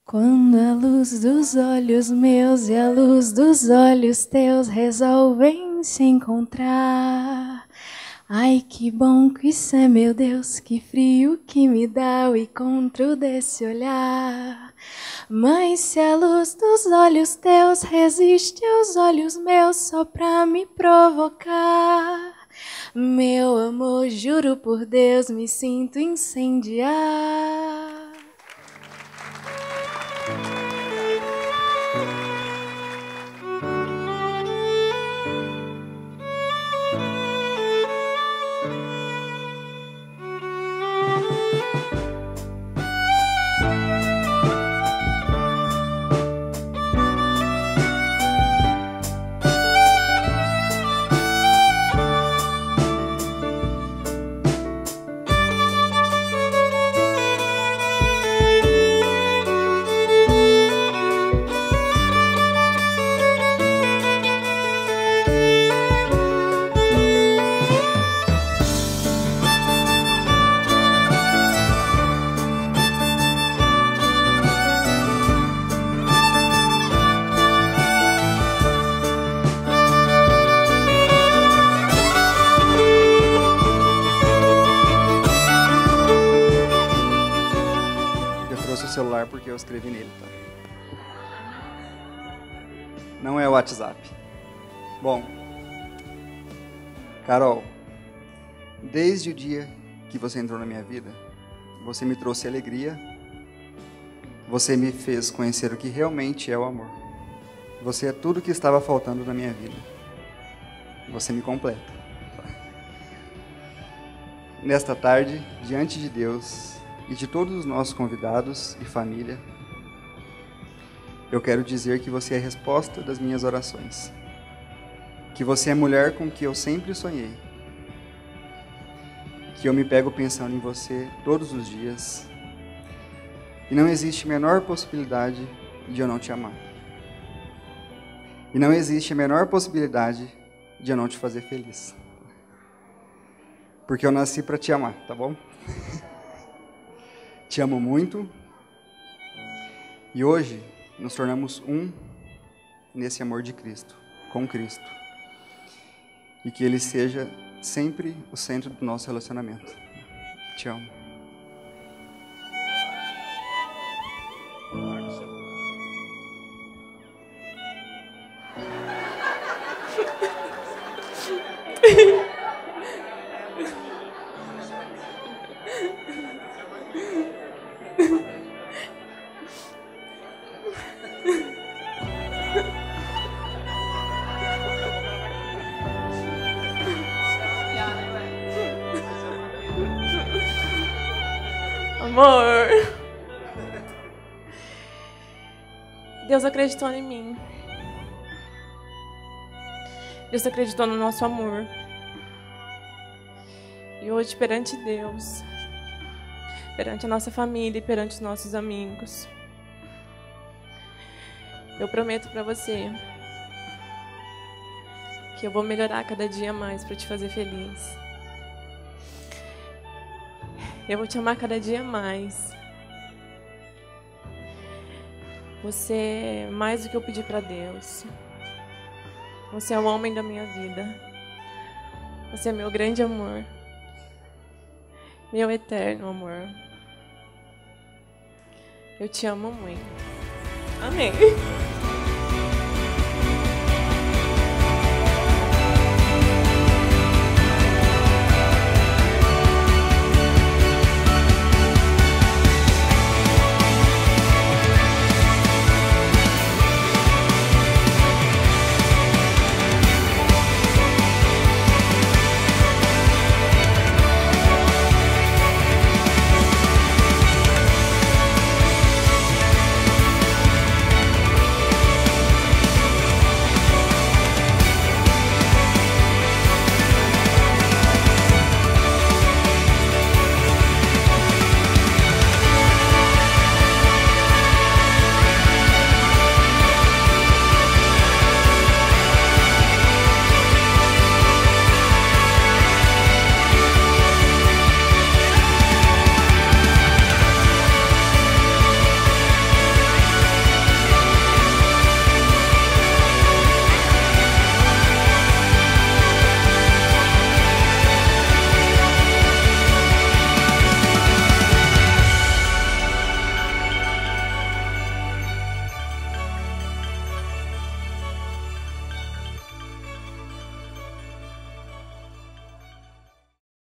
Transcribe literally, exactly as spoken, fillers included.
Quando a luz dos olhos meus e a luz dos olhos teus resolvem se encontrar, ai que bom que isso é, meu Deus, que frio que me dá o encontro desse olhar. Mas se a luz dos olhos teus resiste aos olhos meus só pra me provocar, meu amor, juro por Deus, me sinto incendiar. O celular porque eu escrevi nele, tá? Não é o WhatsApp. Bom, Carol, desde o dia que você entrou na minha vida, você me trouxe alegria, você me fez conhecer o que realmente é o amor. Você é tudo que estava faltando na minha vida. Você me completa. Nesta tarde, diante de Deus e de todos os nossos convidados e família, eu quero dizer que você é a resposta das minhas orações, que você é a mulher com que eu sempre sonhei, que eu me pego pensando em você todos os dias e não existe a menor possibilidade de eu não te amar. E não existe a menor possibilidade de eu não te fazer feliz. Porque eu nasci para te amar, tá bom? Te amo muito. E hoje nos tornamos um nesse amor de Cristo, com Cristo. E que Ele seja sempre o centro do nosso relacionamento. Te amo. Amor, Deus acreditou em mim. Deus acreditou no nosso amor. E hoje, perante Deus, perante a nossa família e perante os nossos amigos, eu prometo para você que eu vou melhorar cada dia mais para te fazer feliz. Eu vou te amar cada dia mais. Você é mais do que eu pedi para Deus. Você é o homem da minha vida. Você é meu grande amor. Meu eterno amor. Eu te amo muito. Amém.